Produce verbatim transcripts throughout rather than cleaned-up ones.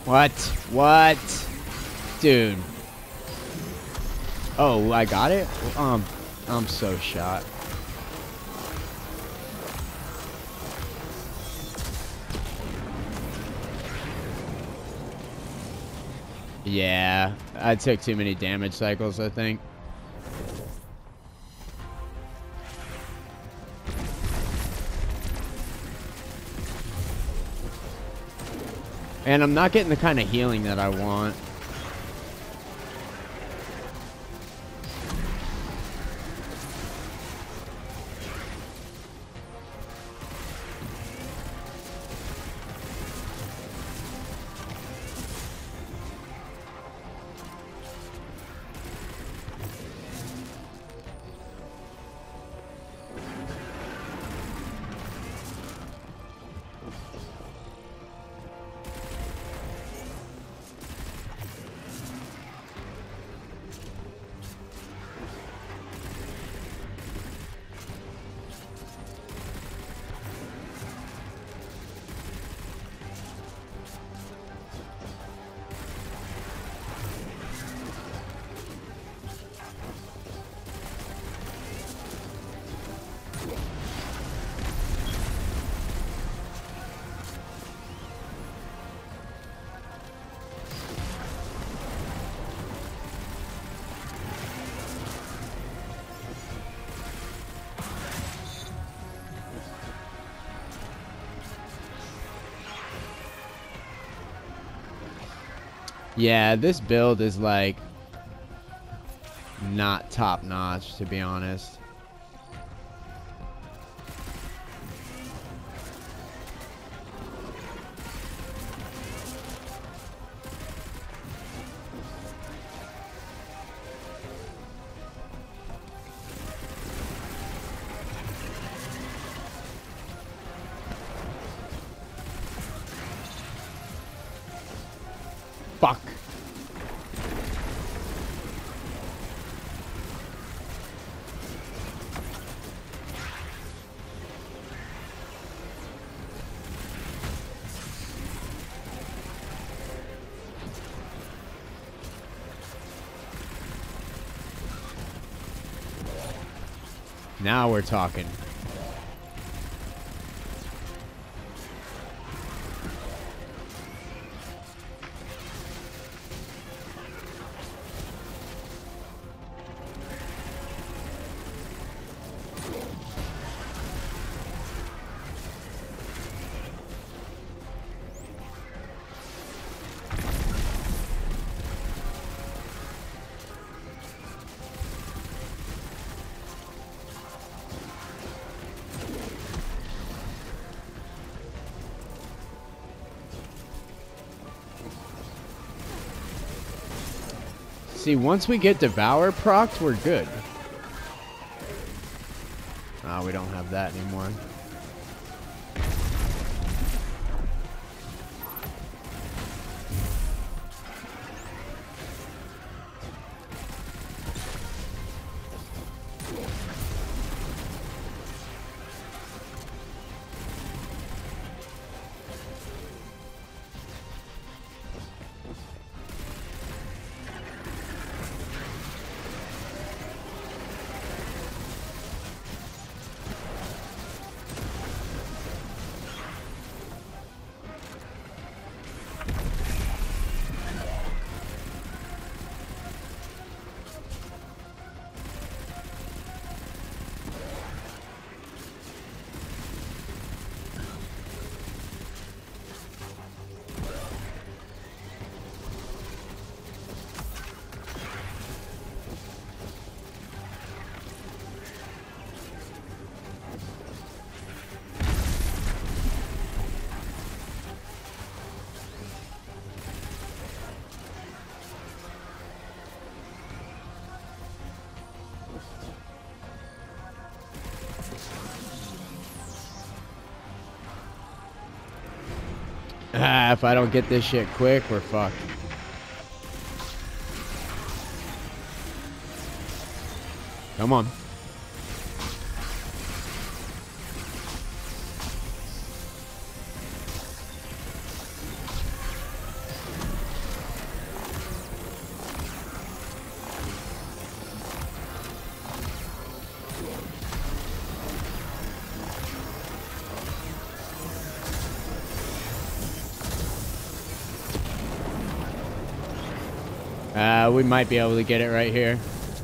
What? What? Dude. Oh, I got it? Um, I'm so shot. Yeah, I took too many damage cycles, I think. And I'm not getting the kind of healing that I want. Yeah, this build is like not top notch, to be honest. Fuck. Now we're talking. See, once we get Devour procced, we're good. Ah, oh, we don't have that anymore. Ah, if I don't get this shit quick, we're fucked. Come on. Uh, we might be able to get it right here.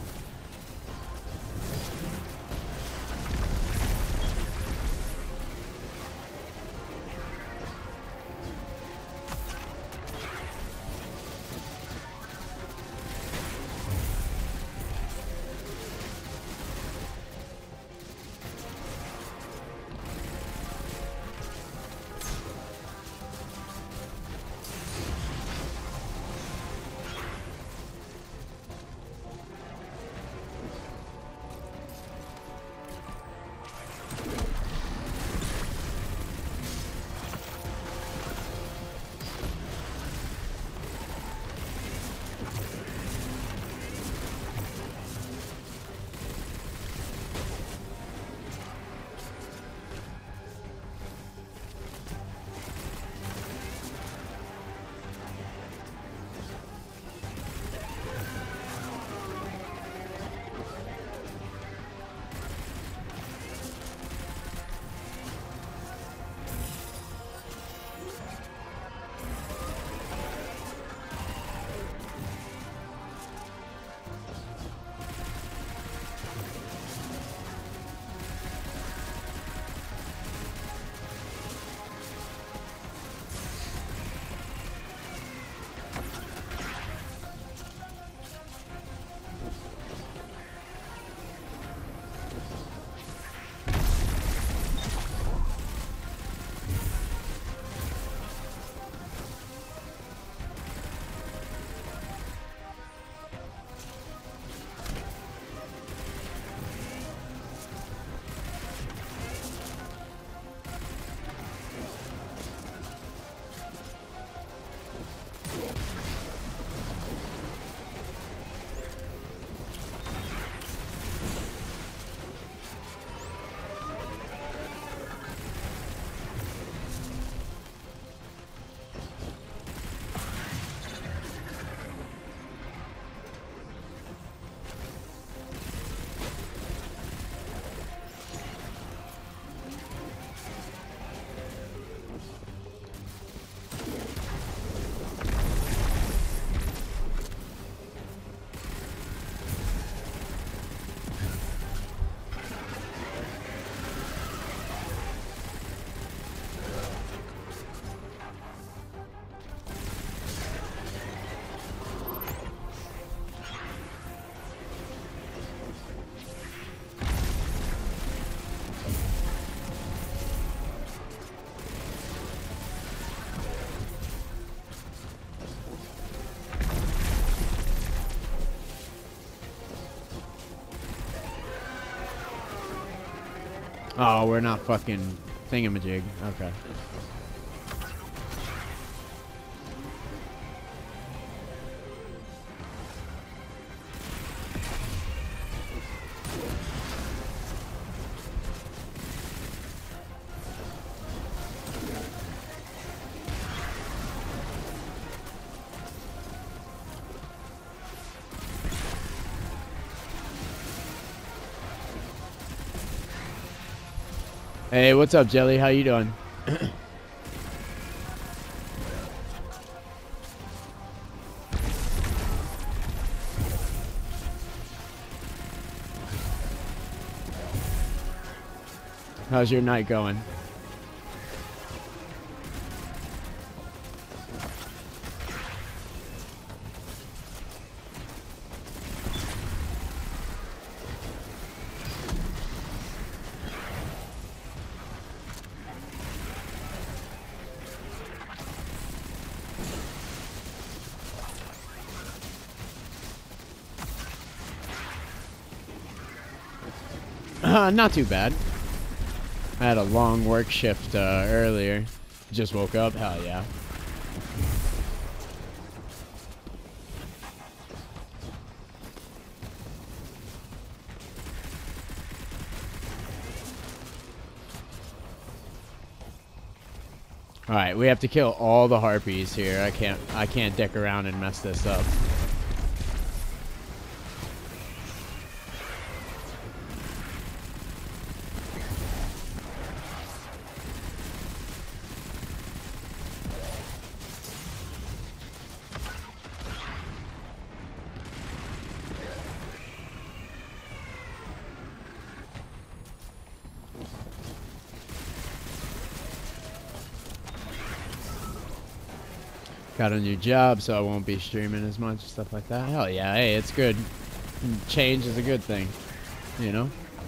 Oh, we're not fucking thingamajig. Okay. Hey, what's up, Jelly? How you doing? How's your night going? Uh, not too bad. I had a long work shift uh, earlier. Just woke up. Hell yeah. All right, we have to kill all the harpies here. I can't. I can't dick around and mess this up. Got a new job, so I won't be streaming as much, stuff like that. Hell yeah, hey, it's good. Change is a good thing, you know?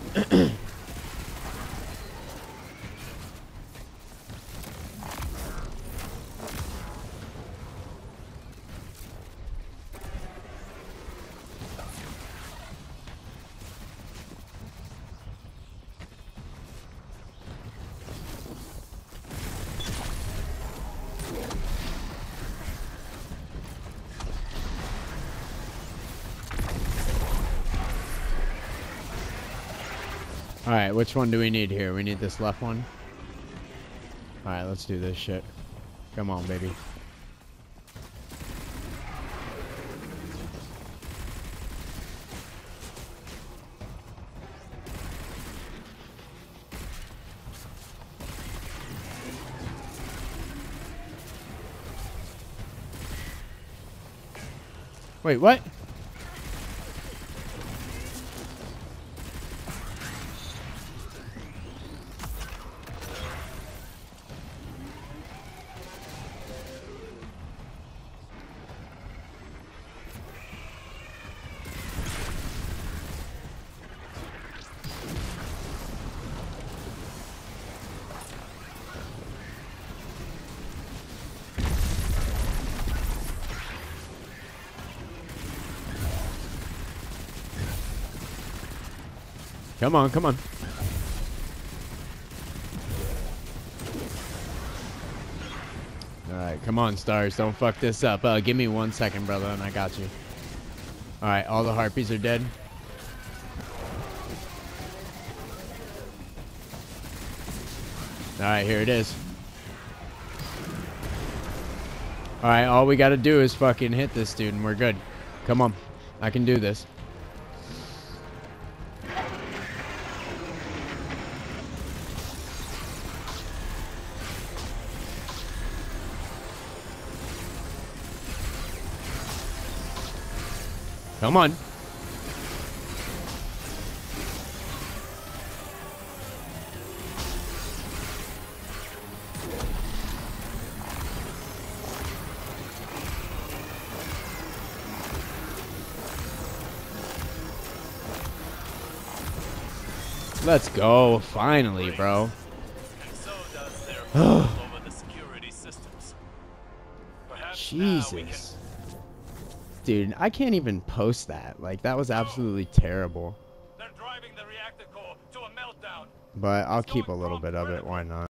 Alright, which one do we need here? We need this left one? Alright, let's do this shit. Come on, baby. Wait, what? Come on, come on. Alright, come on, stars. Don't fuck this up. Uh, give me one second, brother, and I got you. Alright, all the harpies are dead. Alright, here it is. Alright, all we gotta do is fucking hit this dude, and we're good. Come on. I can do this. Come on. Let's go. Finally, bro. Jesus. Dude, I can't even post that. Like, that was absolutely terrible. But I'll keep a little bit of it. Why not?